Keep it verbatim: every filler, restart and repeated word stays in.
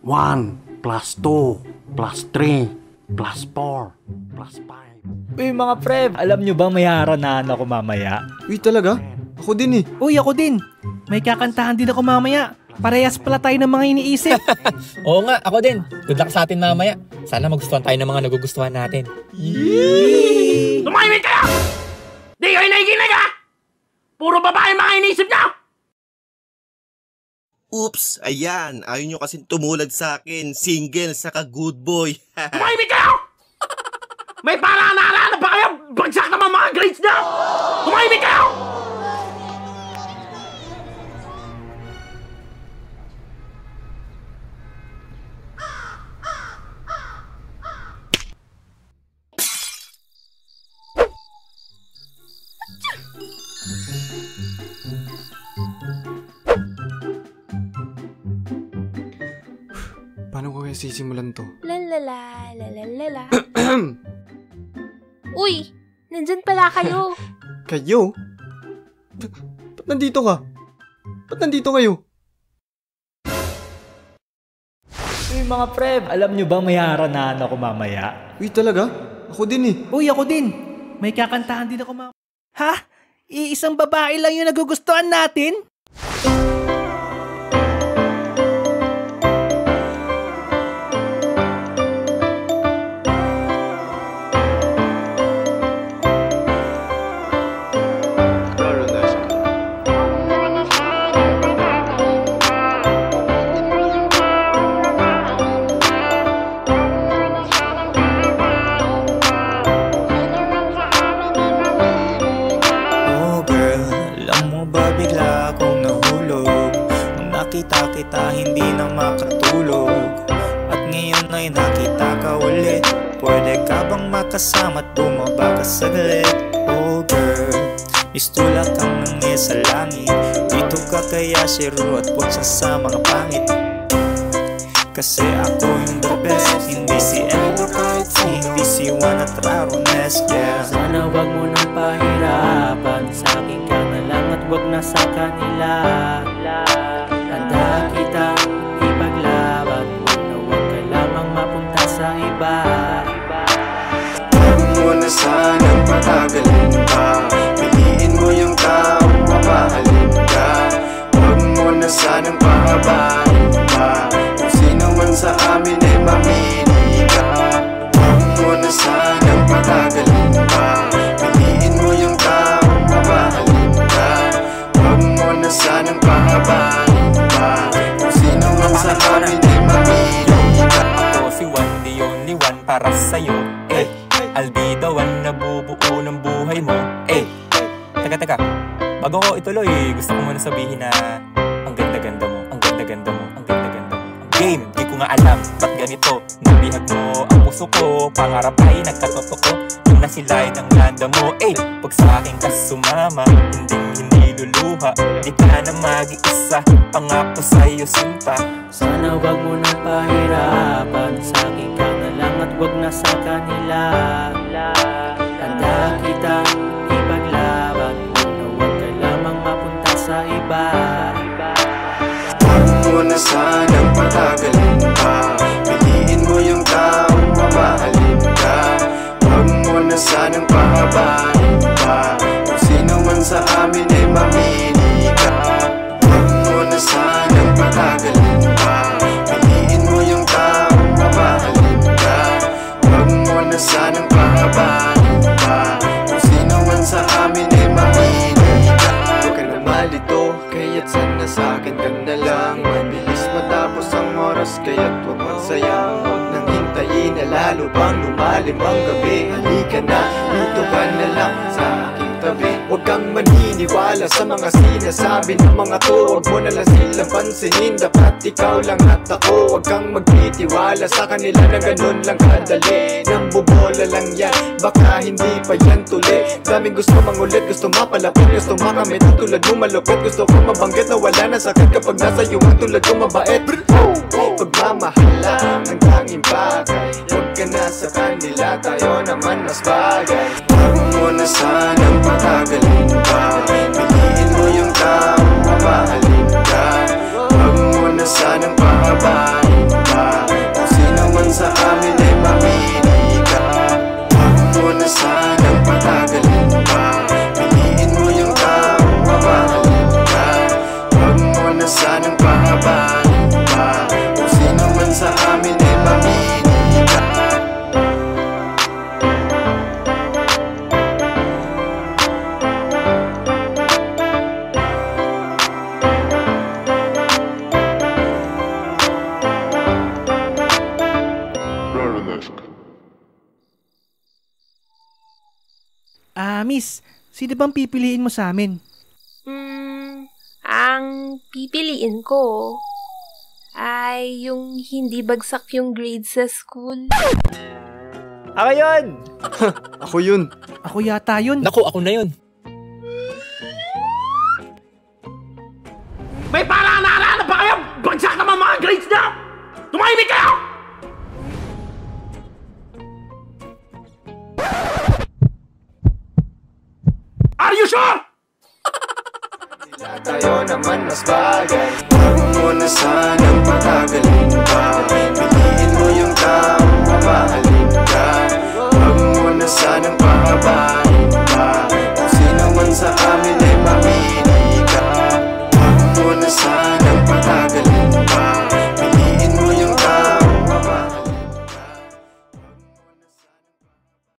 one plus two plus three plus four plus five. Uy mga pre, alam nyo bang may haranahan ako mamaya? Uy talaga? Ako din eh. Uy ako din. May kakantahan din ako mamaya. Parehas pala tayo ng mga iniisip. Oo nga, ako din. Good luck sa atin mamaya. Sana magustuhan tayo ng mga nagugustuhan natin. Yee! Tumahimik kayo! Di kayo nakikinig ha! Puro babae mga iniisip niyo! Oops, ayan. Ayaw nyo kasing tumulad sa akin. Single, saka good boy. Tumahimik kayo! May para-naalala pa kayo! Bagsak naman mga grades niyo! Tumahimik kayo! Paano ko kaya sisimulan to? Lalala, lalalala. Uy, nandyan pala kayo. Kayo? Ba- ba't nandito ka? Ba't nandito kayo? Uy mga pre, alam nyo bang may haranahan ako mamaya? Uy talaga? Ako din eh. Uy ako din. May kakantahan din ako mamaya. Ha? Iisang babae lang yung nagugustuhan natin? Nakita kita hindi na makatulog, at ngayon ay nakita ka ulit. Pwede ka bang makasama at bumaba ka saglit? Oh girl, istulak kang nangyay sa langit. Dito ka kaya shiro at putsa sa mga pangit. Kasi ako yung the best, hindi si Endo kahit si hindi si Juan at Rarones, yeah. Sana wag mo nang pahirapan, sa akin ka na lang at wag na sa kanila. Tanda kita, ipaglaban, wag na wag ka lamang mapunta sa iba. Huwag mo na sanang patagalin pa, piliin mo yung taong mamahalin ka. Huwag mo na sanang pahabain pa, kung sino man sa amin ay mamili ka. Huwag mo na sanang patagalin pa, piliin mo yung taong mamahalin ka. Huwag mo na sanang pahabain pa, kung sino man sa amin ay mamili ka. Ako si Juan, the only one para sa'yo. Eh, I'll be the one na bubuo ng buhay mo. Eh, teka teka, bago ko ituloy, gusto ko muna sabihin na ang ganda-ganda mo, ang ganda-ganda mo, ang ganda-ganda mo. Ang game, di ko nga alam, ba't ganito? Nabihag mo ang puso ko, pangarap ay nagkatotoo. Nung nasilay ng landa mo, eh, pag sa akin ka sumama, hindi hindi luluha. Di ka na mag-iisa, pangako sa'yo sinta. Sana wag mo nang pahirapan, sa akin ka na lang at wag na sa kanila. Tanda kita, ipaglaban, wag na wag ka lamang mapunta sa iba. Huwag mo na sanang patagalin pa, piliin mo yung taong mamahalin ka. Huwag mo na sanang pahabain pa, kung sino man sa amin ay mamili ka. Huwag mo na sanang patagalin pa, piliin mo yung taong mamahalin ka. Huwag mo na sanang pahabain pa, kung sino man sa amin ay mamili ka. Huwag ka na malito, kaya't sana sa'kin ka na lang. Mabilis matapos ang oras, kaya't huwag magsayang. Huwag nang hintayin na lalo pang lumalim ang gabi. Halika na, dito ka na lang sa aking tabi. Huwag kang maniniwala sa mga sinasabi ng mga to. Huwag mo na lang silang pansinin, dapat ikaw lang at ako. Huwag kang magtitiwala sa kanila na ganun lang kadali. Nambobola lang yan, baka hindi pa yan tuli. Daming gusto mangulit, gusto mapalapit, gusto makamit ang tulad mo malupit. Gusto ko mabanggit na wala na sakit kapag nasa iyo ang tulad ko mabait. Pagmamahal lang ang tanging bagay, huwag ka na sa kanila, tayo naman mas bagay. Huwag mo na sanang patagalin pa, piliin mo yung taong mamahalin ka. Huwag mo na sanang pahabain pa, Ah, miss, sino bang pipiliin mo sa amin? Hmm, ang pipiliin ko ay yung hindi bagsak yung grades sa school. Ako yun! Ako yun. Ako yata yun. Naku, ako na yun. May paalala pa kayo! Bagsak naman mga grades niyo! Tumahimik kayo! Are you sure? Tayo naman mas bagay. Huwag mo na sanang patagalin pa.